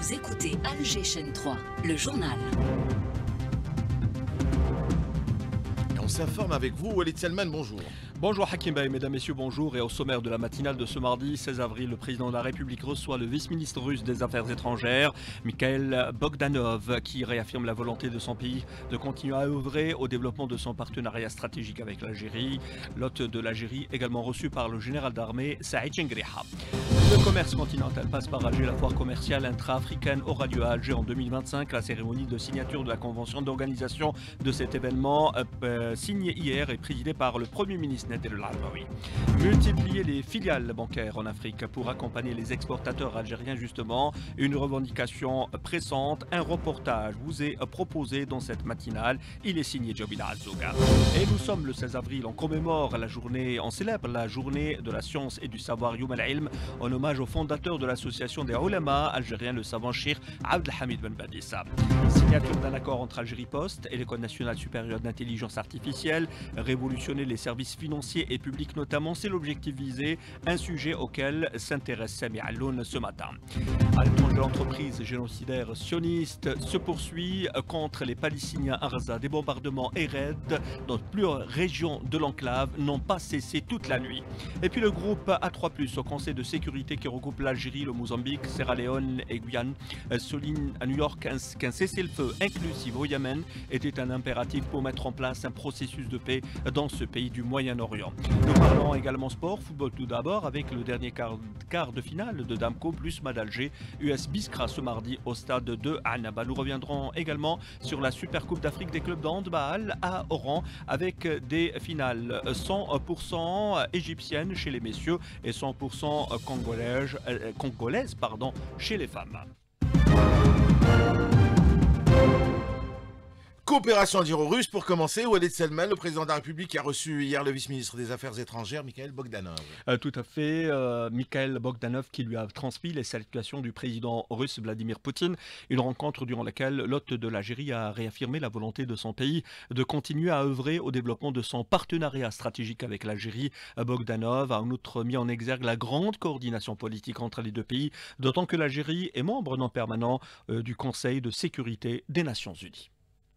Vous écoutez Alger Chaîne 3, le journal. Et on s'informe avec vous, Walid Salman, bonjour. Bonjour Hakim Bey, mesdames, messieurs, bonjour. Et au sommaire de la matinale de ce mardi 16 avril, le président de la République reçoit le vice-ministre russe des Affaires étrangères, Mikhail Bogdanov, qui réaffirme la volonté de son pays de continuer à œuvrer au développement de son partenariat stratégique avec l'Algérie. L'hôte de l'Algérie, également reçu par le général d'armée Saïd Chengriha. Le commerce continental passe par Alger. La foire commerciale intra-africaine aura lieu à Alger en 2025. La cérémonie de signature de la convention d'organisation de cet événement, signée hier et présidée par le Premier ministre Nader El-Arbaoui. Multiplier les filiales bancaires en Afrique pour accompagner les exportateurs algériens, justement, une revendication pressante. Un reportage vous est proposé dans cette matinale. Il est signé Jobila Azouga. Et nous sommes le 16 avril. On commémore la journée, on célèbre la journée de la science et du savoir Youm al-Ilm, en hommage au fondateur de l'association des Ulama algériens, le savant Cheikh Abdelhamid Ben Badissa. Signature d'un accord entre Algérie Post et l'École nationale supérieure d'intelligence artificielle. Révolutionner les services financiers et publics notamment, c'est l'objectif visé, un sujet auquel s'intéresse Sami Alloun ce matin. À l'étranger, l'entreprise génocidaire sioniste se poursuit contre les Palestiniens à Gaza. Des bombardements et raids dans plusieurs régions de l'enclave n'ont pas cessé toute la nuit. Et puis le groupe A3+, au Conseil de sécurité qui regroupe l'Algérie, le Mozambique, Sierra Leone et Guyane, souligne à New York qu'un cessez-le-feu inclusif au Yémen était un impératif pour mettre en place un processus de paix dans ce pays du Moyen-Orient. Nous parlons également sport, football tout d'abord, avec le dernier quart de finale de Damco plus MAD Alger, US Biskra ce mardi au stade de Annaba. Nous reviendrons également sur la Super Coupe d'Afrique des clubs de handball à Oran avec des finales 100% égyptiennes chez les messieurs et 100% congolaises chez les femmes. Coopération algéro-russe pour commencer. Walid Salman, le président de la République, a reçu hier le vice-ministre des Affaires étrangères, Mikhail Bogdanov. Tout à fait, Mikhail Bogdanov qui lui a transmis les salutations du président russe Vladimir Poutine. Une rencontre durant laquelle l'hôte de l'Algérie a réaffirmé la volonté de son pays de continuer à œuvrer au développement de son partenariat stratégique avec l'Algérie. Bogdanov a en outre mis en exergue la grande coordination politique entre les deux pays, d'autant que l'Algérie est membre non permanent du Conseil de sécurité des Nations Unies.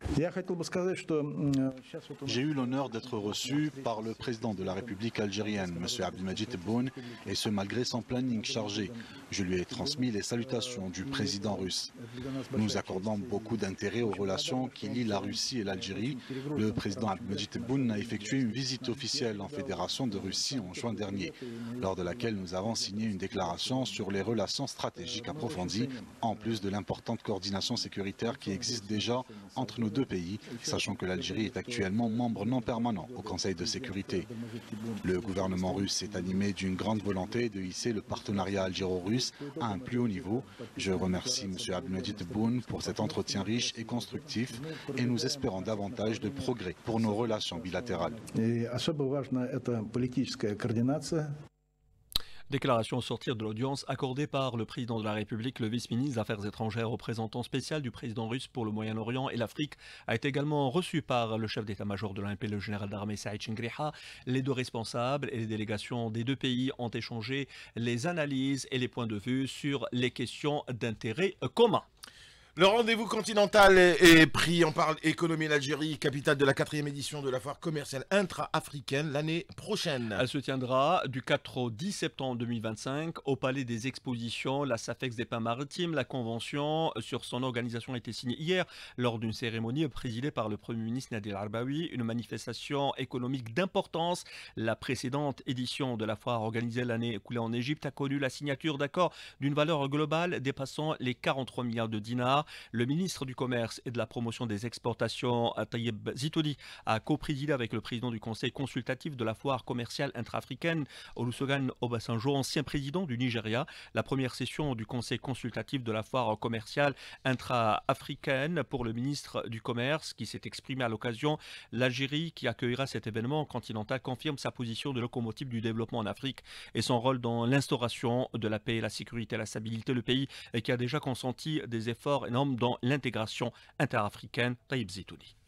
J'ai eu l'honneur d'être reçu par le président de la République algérienne, M. Abdelmadjid Tebboune, et ce malgré son planning chargé. Je lui ai transmis les salutations du président russe. Nous accordons beaucoup d'intérêt aux relations qui lient la Russie et l'Algérie. Le président Abdelmadjid Tebboune a effectué une visite officielle en Fédération de Russie en juin dernier, lors de laquelle nous avons signé une déclaration sur les relations stratégiques approfondies, en plus de l'importante coordination sécuritaire qui existe déjà entre nos deux pays, sachant que l'Algérie est actuellement membre non permanent au Conseil de sécurité. Le gouvernement russe est animé d'une grande volonté de hisser le partenariat algéro-russe à un plus haut niveau. Je remercie M. Abdelmadjid Tebboune pour cet entretien riche et constructif et nous espérons davantage de progrès pour nos relations bilatérales. Déclaration au sortir de l'audience accordée par le président de la République. Le vice-ministre des Affaires étrangères, représentant spécial du président russe pour le Moyen-Orient et l'Afrique, a été également reçu par le chef d'état-major de l'ONP, le général d'armée Saïd Chengriha. Les deux responsables et les délégations des deux pays ont échangé les analyses et les points de vue sur les questions d'intérêt commun. Le rendez-vous continental est pris. On parle économie. L'Algérie, capitale de la 4e édition de la foire commerciale intra-africaine l'année prochaine. Elle se tiendra du 4 au 10 septembre 2025 au Palais des Expositions, la SAFEX des Pins Maritimes. La convention sur son organisation a été signée hier lors d'une cérémonie présidée par le Premier ministre Nader El-Arbaoui. Une manifestation économique d'importance. La précédente édition de la foire organisée l'année écoulée en Égypte a connu la signature d'accords d'une valeur globale dépassant les 43 milliards de dinars. Le ministre du Commerce et de la Promotion des Exportations, Taïeb Zitouni, a coprésidé avec le président du Conseil consultatif de la foire commerciale intra-africaine, Olusegun Obasanjo, ancien président du Nigeria. La première session du Conseil consultatif de la foire commerciale intra-africaine pour le ministre du Commerce qui s'est exprimé à l'occasion. L'Algérie, qui accueillera cet événement continental, confirme sa position de locomotive du développement en Afrique et son rôle dans l'instauration de la paix, la sécurité et la stabilité. Le pays qui a déjà consenti des efforts énormes dans l'intégration interafricaine. Taïeb Zitouni.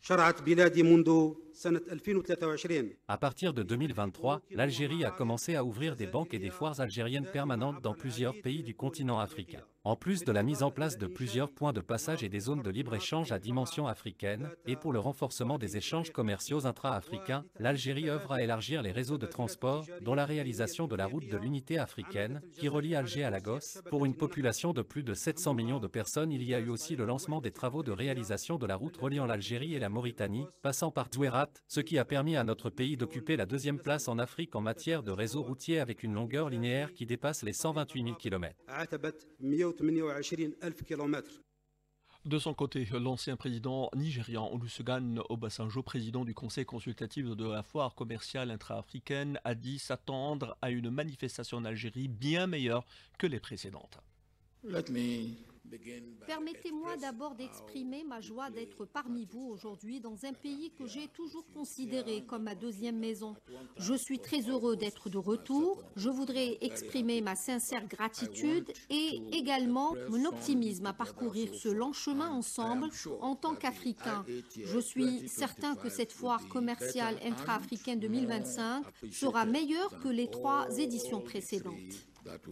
À partir de 2023, l'Algérie a commencé à ouvrir des banques et des foires algériennes permanentes dans plusieurs pays du continent africain. En plus de la mise en place de plusieurs points de passage et des zones de libre-échange à dimension africaine, et pour le renforcement des échanges commerciaux intra-africains, l'Algérie œuvre à élargir les réseaux de transport, dont la réalisation de la route de l'unité africaine, qui relie Alger à Lagos. Pour une population de plus de 700 millions de personnes, il y a eu aussi le lancement des travaux de réalisation de la route reliant l'Algérie et la Mauritanie, passant par Zouérat, ce qui a permis à notre pays d'occuper la deuxième place en Afrique en matière de réseau routier avec une longueur linéaire qui dépasse les 128 000 km. De son côté, l'ancien président nigérian Olusegun Obasanjo, président du conseil consultatif de la foire commerciale intra-africaine, a dit s'attendre à une manifestation en Algérie bien meilleure que les précédentes. Permettez-moi d'abord d'exprimer ma joie d'être parmi vous aujourd'hui dans un pays que j'ai toujours considéré comme ma deuxième maison. Je suis très heureux d'être de retour. Je voudrais exprimer ma sincère gratitude et également mon optimisme à parcourir ce long chemin ensemble en tant qu'Africains. Je suis certain que cette foire commerciale intra-africaine 2025 sera meilleure que les 3 éditions précédentes.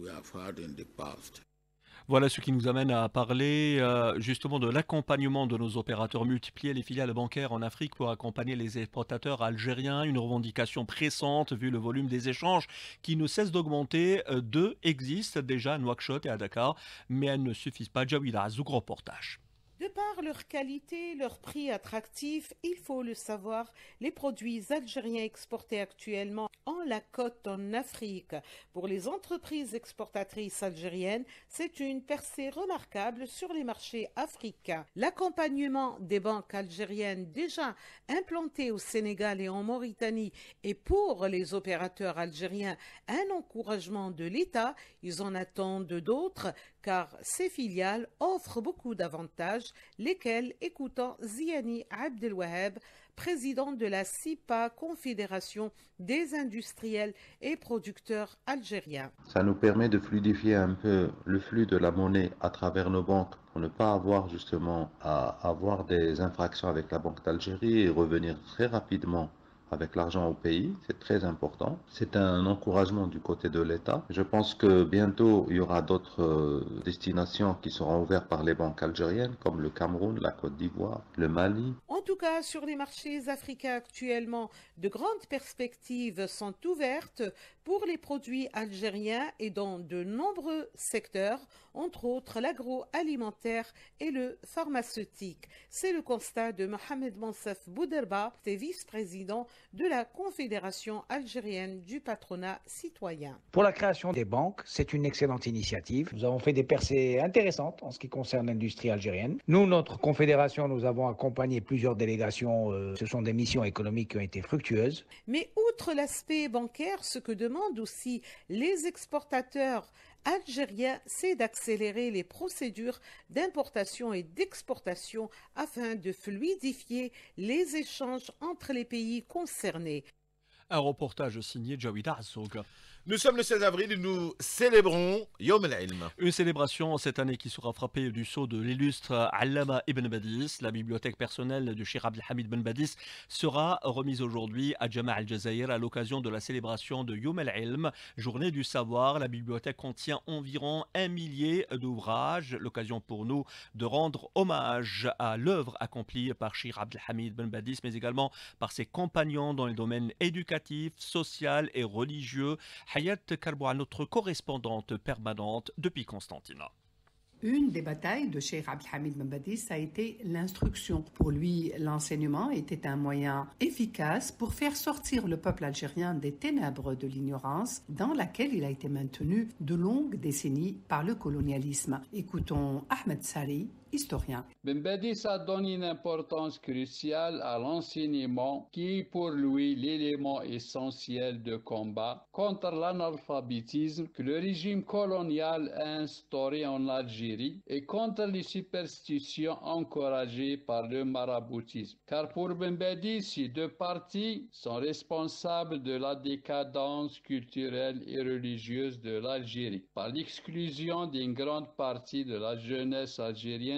Voilà ce qui nous amène à parler justement de l'accompagnement de nos opérateurs, multiplier les filiales bancaires en Afrique pour accompagner les exportateurs algériens, une revendication pressante vu le volume des échanges qui ne cesse d'augmenter. 2 existent déjà à Nouakchott et à Dakar, mais elles ne suffisent pas. Jawida Azouk, reportage. De par leur qualité, leur prix attractif, il faut le savoir, les produits algériens exportés actuellement en la cote en Afrique. Pour les entreprises exportatrices algériennes, c'est une percée remarquable sur les marchés africains. L'accompagnement des banques algériennes déjà implantées au Sénégal et en Mauritanie et pour les opérateurs algériens, un encouragement de l'État, ils en attendent d'autres car ces filiales offrent beaucoup d'avantages, lesquels, écoutons Ziani Abdelwaheb, président de la CIPA, Confédération des industriels et producteurs algériens. Ça nous permet de fluidifier un peu le flux de la monnaie à travers nos banques pour ne pas avoir justement à avoir des infractions avec la Banque d'Algérie et revenir très rapidement avec l'argent au pays, c'est très important. C'est un encouragement du côté de l'État. Je pense que bientôt, il y aura d'autres destinations qui seront ouvertes par les banques algériennes, comme le Cameroun, la Côte d'Ivoire, le Mali. En tout cas, sur les marchés africains actuellement, de grandes perspectives sont ouvertes pour les produits algériens et dans de nombreux secteurs, entre autres l'agroalimentaire et le pharmaceutique. C'est le constat de Mohamed Monsef Bouderba, vice-président de la Confédération algérienne du patronat citoyen. Pour la création des banques, c'est une excellente initiative. Nous avons fait des percées intéressantes en ce qui concerne l'industrie algérienne. Nous, notre confédération, nous avons accompagné plusieurs délégations. Ce sont des missions économiques qui ont été fructueuses. Mais outre l'aspect bancaire, ce que demandent aussi les exportateurs algérien, c'est d'accélérer les procédures d'importation et d'exportation afin de fluidifier les échanges entre les pays concernés. Un reportage signé Jawida Azouk. Nous sommes le 16 avril et nous célébrons Yom al-Ilm. Une célébration cette année qui sera frappée du sceau de l'illustre Allama Ibn Badis. La bibliothèque personnelle du Cheikh Abdelhamid Ben Badis sera remise aujourd'hui à Jama' al-Jazair à l'occasion de la célébration de Yom al-Ilm, journée du savoir. La bibliothèque contient environ 1 millier d'ouvrages, l'occasion pour nous de rendre hommage à l'œuvre accomplie par Cheikh Abdelhamid Ben Badis, mais également par ses compagnons dans les domaines éducatifs, social et religieux. Hayat Karboua, notre correspondante permanente depuis Constantine. Une des batailles de Cheikh Abdelhamid Ben Badis a été l'instruction. Pour lui, l'enseignement était un moyen efficace pour faire sortir le peuple algérien des ténèbres de l'ignorance dans laquelle il a été maintenu de longues décennies par le colonialisme. Écoutons Ahmed Sari, historien. Ben Badis a donné une importance cruciale à l'enseignement qui est pour lui l'élément essentiel de combat contre l'analphabétisme que le régime colonial a instauré en Algérie et contre les superstitions encouragées par le maraboutisme. Car pour Ben Badis, ces 2 parties sont responsables de la décadence culturelle et religieuse de l'Algérie par l'exclusion d'une grande partie de la jeunesse algérienne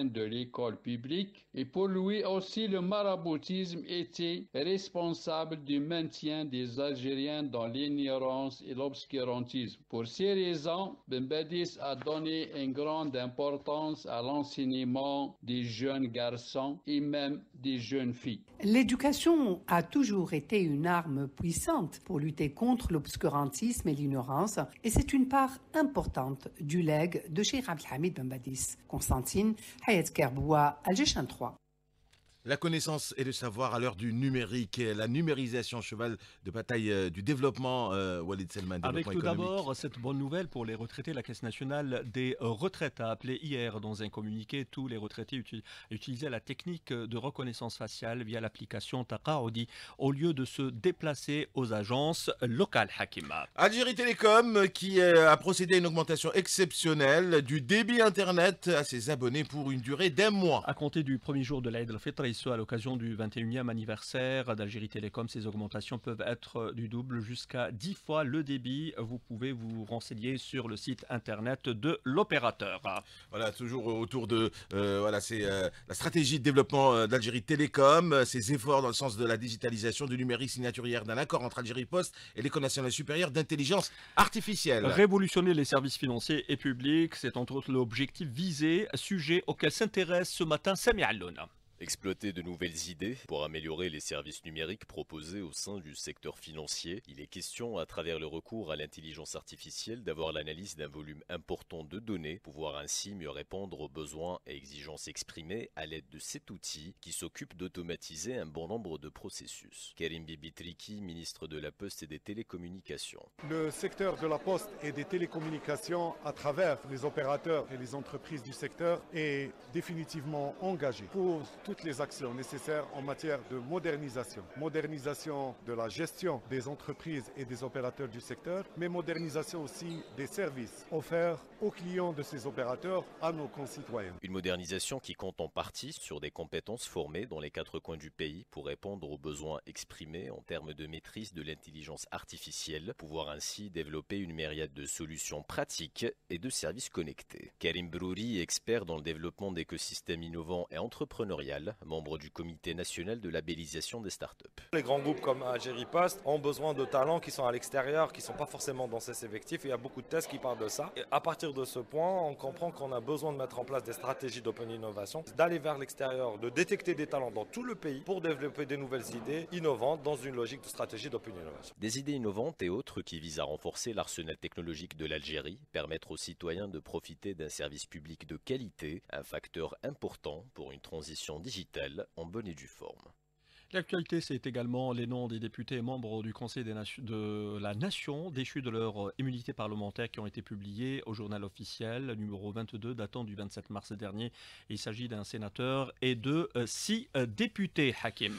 algérienne de l'école publique. Et pour lui aussi, le maraboutisme était responsable du maintien des Algériens dans l'ignorance et l'obscurantisme. Pour ces raisons, Ben Badis a donné une grande importance à l'enseignement des jeunes garçons et même des jeunes filles. L'éducation a toujours été une arme puissante pour lutter contre l'obscurantisme et l'ignorance, et c'est une part importante du legs de Cheikh Abdelhamid Ben Badis. Constantine, Hayat Kerboua, Alger 3. La connaissance et le savoir à l'heure du numérique, la numérisation, cheval de bataille du développement, Walid Selman. Avec tout d'abord cette bonne nouvelle pour les retraités, la Caisse nationale des retraites a appelé hier dans un communiqué tous les retraités à utiliser la technique de reconnaissance faciale via l'application Taqaoudi au lieu de se déplacer aux agences locales. Hakima. Algérie Télécom qui a procédé à une augmentation exceptionnelle du débit Internet à ses abonnés pour une durée d'1 mois. À compter du premier jour de l'Aïd al-Fitr, ce à l'occasion du 21e anniversaire d'Algérie Télécom. Ces augmentations peuvent être du double jusqu'à 10 fois le débit. Vous pouvez vous renseigner sur le site internet de l'opérateur. Voilà, toujours autour de c'est la stratégie de développement d'Algérie Télécom, ses efforts dans le sens de la digitalisation du numérique signaturière d'un accord entre Algérie Post et l'École nationale supérieure d'intelligence artificielle. Révolutionner les services financiers et publics, c'est entre autres l'objectif visé, sujet auquel s'intéresse ce matin Sami Allouna. Exploiter de nouvelles idées pour améliorer les services numériques proposés au sein du secteur financier. Il est question, à travers le recours à l'intelligence artificielle, d'avoir l'analyse d'un volume important de données, pouvoir ainsi mieux répondre aux besoins et exigences exprimés à l'aide de cet outil qui s'occupe d'automatiser un bon nombre de processus. Karim Bibitriki, ministre de la Poste et des Télécommunications. Le secteur de la Poste et des télécommunications, à travers les opérateurs et les entreprises du secteur, est définitivement engagé pour toutes les actions nécessaires en matière de modernisation. Modernisation de la gestion des entreprises et des opérateurs du secteur, mais modernisation aussi des services offerts aux clients de ces opérateurs, à nos concitoyens. Une modernisation qui compte en partie sur des compétences formées dans les 4 coins du pays pour répondre aux besoins exprimés en termes de maîtrise de l'intelligence artificielle, pouvoir ainsi développer une myriade de solutions pratiques et de services connectés. Karim Brouri, expert dans le développement d'écosystèmes innovants et entrepreneurial, membre du comité national de labellisation des startups. Les grands groupes comme Algérie Post ont besoin de talents qui sont à l'extérieur, qui ne sont pas forcément dans ces effectifs. Il y a beaucoup de tests qui parlent de ça. Et à partir de ce point, on comprend qu'on a besoin de mettre en place des stratégies d'open innovation, d'aller vers l'extérieur, de détecter des talents dans tout le pays pour développer des nouvelles idées innovantes dans une logique de stratégie d'open innovation. Des idées innovantes et autres qui visent à renforcer l'arsenal technologique de l'Algérie, permettre aux citoyens de profiter d'un service public de qualité, un facteur important pour une transition digitale en bonne et due forme. L'actualité, c'est également les noms des députés et membres du Conseil de la Nation déchus de leur immunité parlementaire qui ont été publiés au journal officiel numéro 22 datant du 27 mars dernier. Il s'agit d'un sénateur et de 6 députés. Hakim.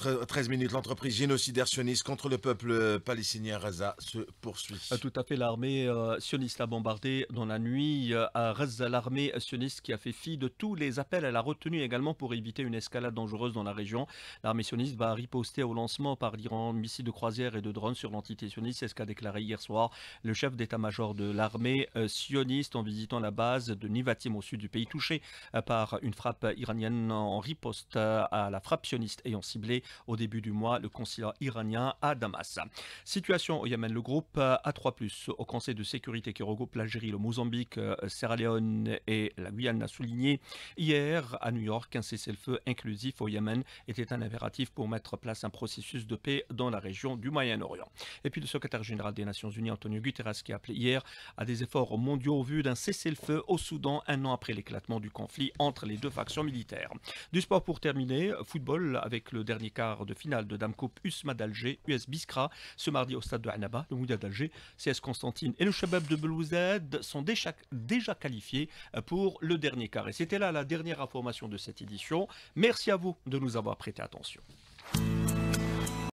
7h13, l'entreprise génocidaire sioniste contre le peuple palestinien Gaza se poursuit. Tout à fait, l'armée sioniste a bombardé dans la nuit à Gaza. L'armée sioniste qui a fait fi de tous les appels à la retenue également pour éviter une escalade dangereuse dans la région. L'armée sioniste va riposter au lancement par l'Iran de missiles de croisière et de drones sur l'entité sioniste. C'est ce qu'a déclaré hier soir le chef d'état-major de l'armée sioniste en visitant la base de Nivatim au sud du pays, touché par une frappe iranienne en riposte à la frappe sioniste ayant ciblé au début du mois le consulat iranien à Damas. Situation au Yémen, le groupe A3+, au Conseil de sécurité qui regroupe l'Algérie, le Mozambique, Sierra Leone et la Guyane a souligné hier à New York qu'un cessez-le-feu inclusif au Yémen était un impératif pour mettre en place un processus de paix dans la région du Moyen-Orient. Et puis le secrétaire général des Nations Unies, Antonio Guterres, qui a appelé hier à des efforts mondiaux au vu d'un cessez-le-feu au Soudan, 1 an après l'éclatement du conflit entre les deux factions militaires. Du sport pour terminer, football avec le dernier quart de finale de Dame Coupe USMA d'Alger, US Biskra, ce mardi au stade de Annaba, le Moudia d'Alger, CS Constantine et le Shabab de Belouzed sont déjà qualifiés pour le dernier quart. Et c'était là la dernière information de cette édition. Merci à vous de nous avoir prêté attention.